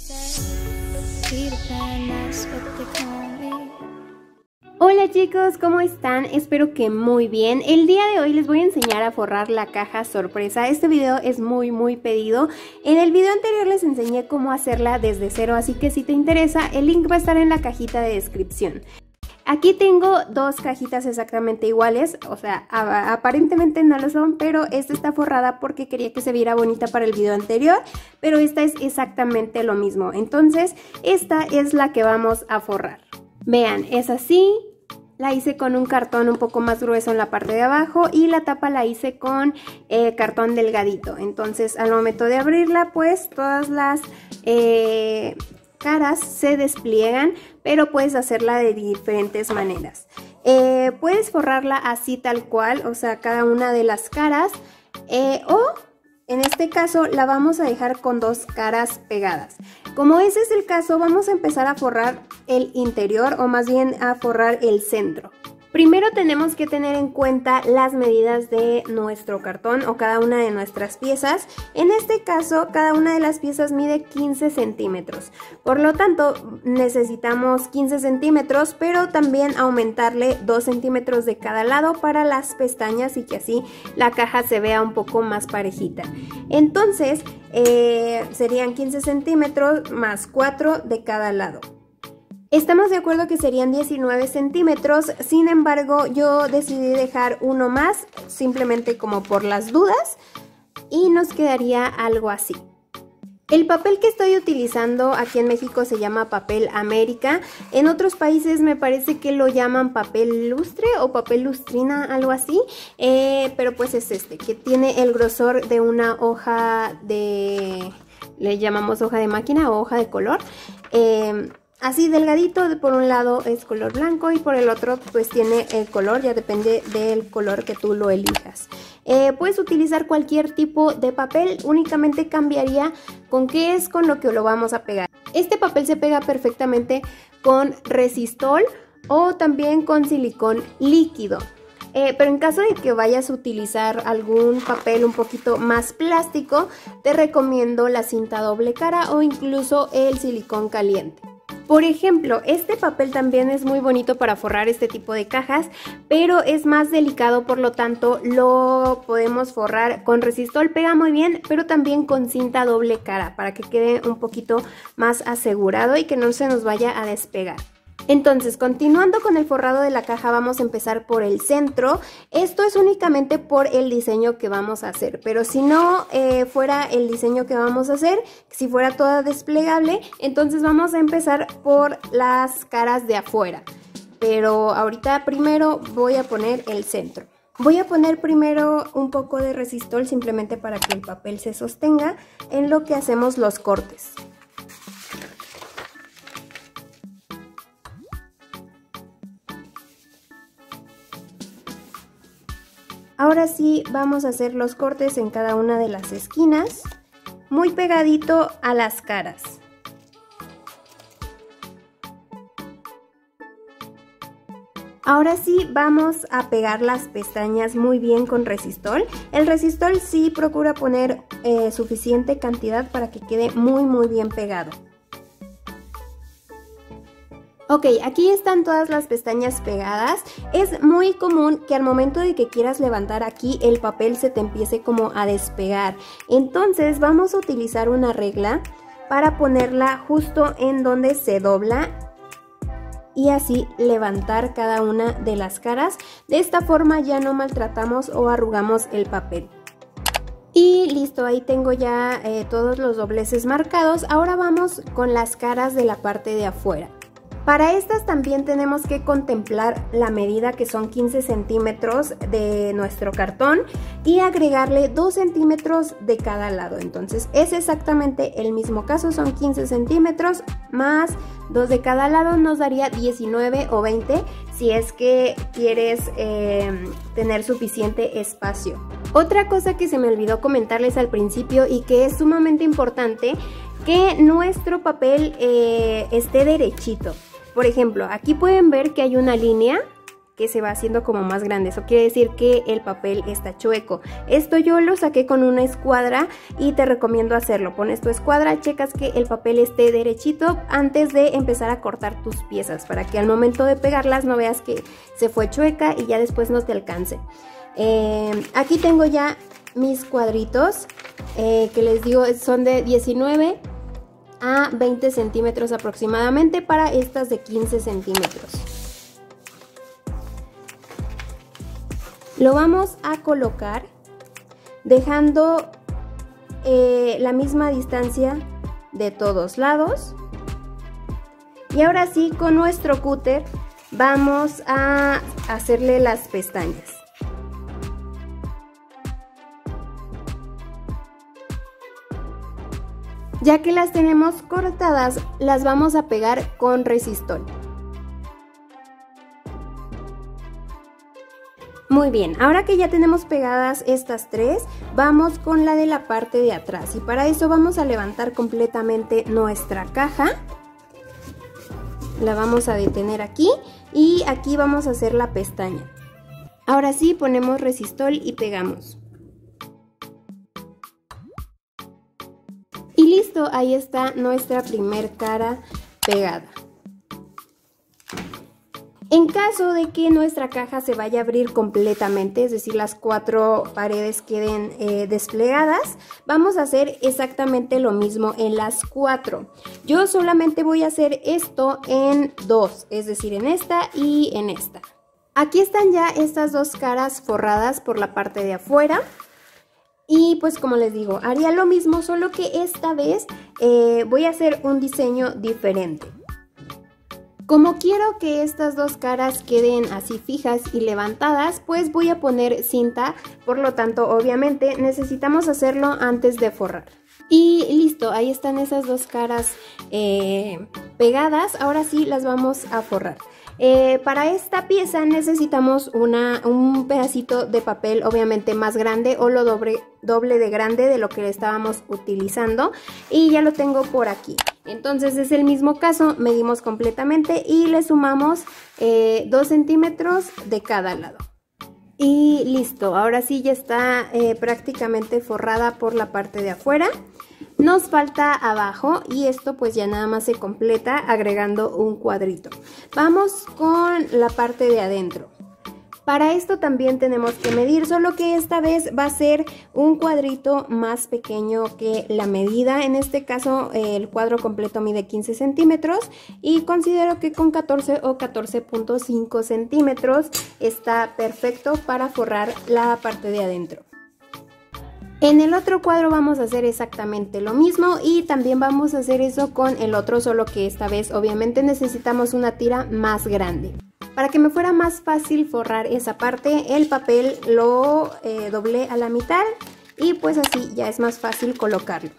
Hola chicos, ¿cómo están? Espero que muy bien. El día de hoy les voy a enseñar a forrar la caja sorpresa. Este video es muy pedido. En el video anterior les enseñé cómo hacerla desde cero, así que si te interesa, el link va a estar en la cajita de descripción. Aquí tengo dos cajitas exactamente iguales, o sea, aparentemente no lo son, pero esta está forrada porque quería que se viera bonita para el video anterior, pero esta es exactamente lo mismo. Entonces, esta es la que vamos a forrar. Vean, es así. La hice con un cartón un poco más grueso en la parte de abajo y la tapa la hice con cartón delgadito. Entonces, al momento de abrirla, pues todas las caras se despliegan, pero puedes hacerla de diferentes maneras. Puedes forrarla así tal cual, o sea, cada una de las caras, o en este caso la vamos a dejar con dos caras pegadas. Como ese es el caso, vamos a empezar a forrar el interior, o más bien a forrar el centro. Primero tenemos que tener en cuenta las medidas de nuestro cartón o cada una de nuestras piezas. En este caso, cada una de las piezas mide 15 centímetros. Por lo tanto, necesitamos 15 centímetros, pero también aumentarle 2 centímetros de cada lado para las pestañas y que así la caja se vea un poco más parejita. Entonces, serían 15 centímetros más 4 de cada lado. Estamos de acuerdo que serían 19 centímetros, sin embargo yo decidí dejar uno más, simplemente como por las dudas, y nos quedaría algo así. El papel que estoy utilizando aquí en México se llama papel América, en otros países me parece que lo llaman papel lustre o papel lustrina, algo así, pero pues es este, que tiene el grosor de una hoja de, le llamamos hoja de máquina o hoja de color. Así delgadito, por un lado es color blanco y por el otro pues tiene el color, ya depende del color que tú lo elijas. Puedes utilizar cualquier tipo de papel, únicamente cambiaría con qué es con lo que lo vamos a pegar. Este papel se pega perfectamente con resistol o también con silicón líquido. Pero en caso de que vayas a utilizar algún papel un poquito más plástico, te recomiendo la cinta doble cara o incluso el silicón caliente. Por ejemplo, este papel también es muy bonito para forrar este tipo de cajas, pero es más delicado, por lo tanto lo podemos forrar con resistol, pega muy bien, pero también con cinta doble cara para que quede un poquito más asegurado y que no se nos vaya a despegar. Entonces, continuando con el forrado de la caja, vamos a empezar por el centro. Esto es únicamente por el diseño que vamos a hacer, pero si no fuera el diseño que vamos a hacer, si fuera toda desplegable, entonces vamos a empezar por las caras de afuera. Pero ahorita primero voy a poner el centro. Voy a poner primero un poco de resistol simplemente para que el papel se sostenga en lo que hacemos los cortes. Ahora sí vamos a hacer los cortes en cada una de las esquinas, muy pegadito a las caras. Ahora sí vamos a pegar las pestañas muy bien con resistol. El resistol sí procura poner suficiente cantidad para que quede muy bien pegado. Ok, aquí están todas las pestañas pegadas. Es muy común que al momento de que quieras levantar aquí el papel se te empiece como a despegar. Entonces vamos a utilizar una regla para ponerla justo en donde se dobla y así levantar cada una de las caras. De esta forma ya no maltratamos o arrugamos el papel. Y listo, ahí tengo ya todos los dobleces marcados. Ahora vamos con las caras de la parte de afuera. Para estas también tenemos que contemplar la medida, que son 15 centímetros de nuestro cartón, y agregarle 2 centímetros de cada lado. Entonces es exactamente el mismo caso, son 15 centímetros más 2 de cada lado, nos daría 19 o 20 si es que quieres tener suficiente espacio. Otra cosa que se me olvidó comentarles al principio y que es sumamente importante, que nuestro papel esté derechito. Por ejemplo, aquí pueden ver que hay una línea que se va haciendo como más grande. Eso quiere decir que el papel está chueco. Esto yo lo saqué con una escuadra y te recomiendo hacerlo. Pones tu escuadra, checas que el papel esté derechito antes de empezar a cortar tus piezas, para que al momento de pegarlas no veas que se fue chueca y ya después no te alcance. Aquí tengo ya mis cuadritos que les digo son de 19 a 20 centímetros aproximadamente para estas de 15 centímetros. Lo vamos a colocar dejando la misma distancia de todos lados. Y ahora sí, con nuestro cúter vamos a hacerle las pestañas. Ya que las tenemos cortadas, las vamos a pegar con resistol. Muy bien, ahora que ya tenemos pegadas estas tres, vamos con la de la parte de atrás. Y para eso vamos a levantar completamente nuestra caja. La vamos a detener aquí y aquí vamos a hacer la pestaña. Ahora sí, ponemos resistol y pegamos. Y listo, ahí está nuestra primer cara pegada. En caso de que nuestra caja se vaya a abrir completamente, es decir, las 4 paredes queden desplegadas, vamos a hacer exactamente lo mismo en las 4. Yo solamente voy a hacer esto en 2, es decir, en esta y en esta. Aquí están ya estas dos caras forradas por la parte de afuera. Y pues como les digo, haría lo mismo, solo que esta vez voy a hacer un diseño diferente. Como quiero que estas dos caras queden así fijas y levantadas, pues voy a poner cinta, por lo tanto obviamente necesitamos hacerlo antes de forrar. Y listo, ahí están esas dos caras pegadas, ahora sí las vamos a forrar. Para esta pieza necesitamos un pedacito de papel obviamente más grande o lo doble de grande de lo que estábamos utilizando, y ya lo tengo por aquí. Entonces es el mismo caso, medimos completamente y le sumamos 2 centímetros de cada lado. Y listo, ahora sí ya está prácticamente forrada por la parte de afuera. Nos falta abajo y esto pues ya nada más se completa agregando un cuadrito. Vamos con la parte de adentro. Para esto también tenemos que medir, solo que esta vez va a ser un cuadrito más pequeño que la medida. En este caso el cuadro completo mide 15 centímetros y considero que con 14 o 14.5 centímetros está perfecto para forrar la parte de adentro. En el otro cuadro vamos a hacer exactamente lo mismo y también vamos a hacer eso con el otro, solo que esta vez obviamente necesitamos una tira más grande. Para que me fuera más fácil forrar esa parte, el papel lo doblé a la mitad y pues así ya es más fácil colocarlo.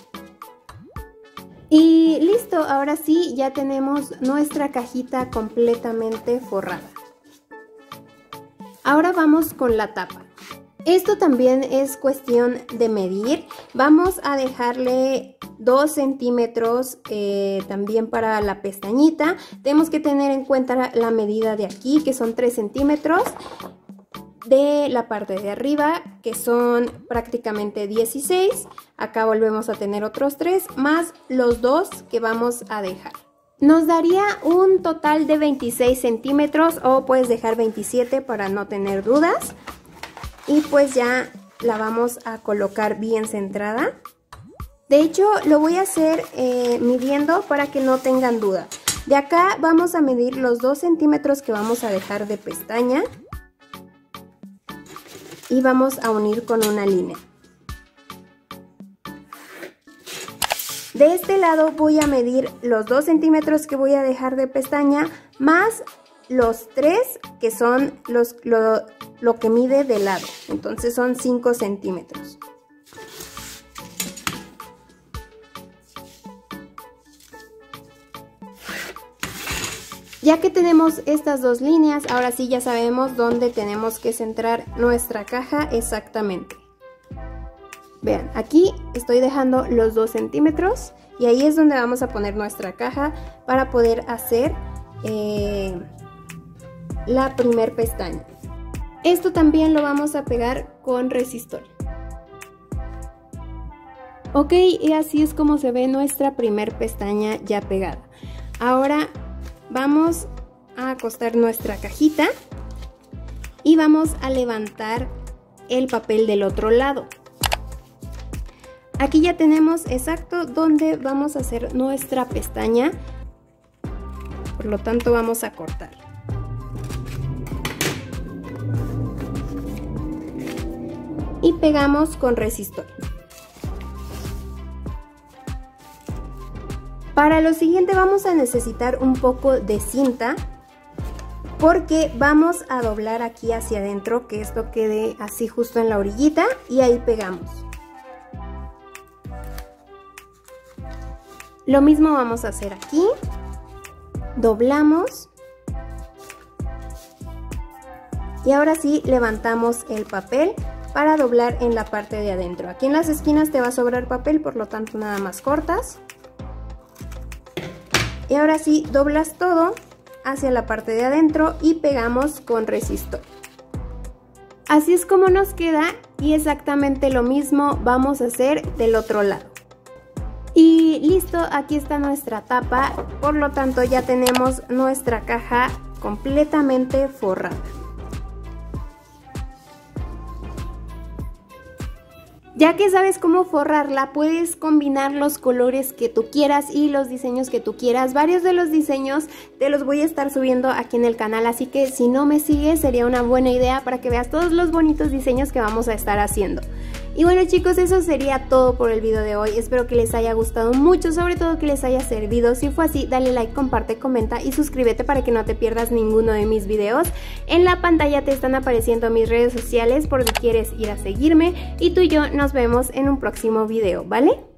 Y listo, ahora sí ya tenemos nuestra cajita completamente forrada. Ahora vamos con la tapa. Esto también es cuestión de medir. Vamos a dejarle 2 centímetros también para la pestañita. Tenemos que tener en cuenta la medida de aquí, que son 3 centímetros. De la parte de arriba, que son prácticamente 16. Acá volvemos a tener otros 3, más los 2 que vamos a dejar. Nos daría un total de 26 centímetros o puedes dejar 27 para no tener dudas. Y pues ya la vamos a colocar bien centrada. De hecho lo voy a hacer midiendo para que no tengan duda. De acá vamos a medir los 2 centímetros que vamos a dejar de pestaña. Y vamos a unir con una línea. De este lado voy a medir los 2 centímetros que voy a dejar de pestaña más los 3 que son lo que mide de lado, entonces son 5 centímetros. Ya que tenemos estas dos líneas, ahora sí ya sabemos dónde tenemos que centrar nuestra caja exactamente. Vean, aquí estoy dejando los 2 centímetros y ahí es donde vamos a poner nuestra caja para poder hacer la primer pestaña. Esto también lo vamos a pegar con resistol. Ok, y así es como se ve nuestra primer pestaña ya pegada. Ahora vamos a acostar nuestra cajita y vamos a levantar el papel del otro lado. Aquí ya tenemos exacto donde vamos a hacer nuestra pestaña, por lo tanto vamos a cortar. Y pegamos con resistol. Para lo siguiente vamos a necesitar un poco de cinta, porque vamos a doblar aquí hacia adentro, que esto quede así justo en la orillita, y ahí pegamos. Lo mismo vamos a hacer aquí, doblamos y ahora sí levantamos el papel para doblar en la parte de adentro. Aquí en las esquinas te va a sobrar papel, por lo tanto nada más cortas. Y ahora sí doblas todo hacia la parte de adentro y pegamos con resistol. Así es como nos queda y exactamente lo mismo vamos a hacer del otro lado. Y listo, aquí está nuestra tapa, por lo tanto ya tenemos nuestra caja completamente forrada. Ya que sabes cómo forrarla, puedes combinar los colores que tú quieras y los diseños que tú quieras. Varios de los diseños te los voy a estar subiendo aquí en el canal, así que si no me sigues sería una buena idea para que veas todos los bonitos diseños que vamos a estar haciendo. Y bueno chicos, eso sería todo por el video de hoy. Espero que les haya gustado mucho, sobre todo que les haya servido. Si fue así, dale like, comparte, comenta y suscríbete para que no te pierdas ninguno de mis videos. En la pantalla te están apareciendo mis redes sociales por si quieres ir a seguirme. Y tú y yo nos vemos en un próximo video, ¿vale?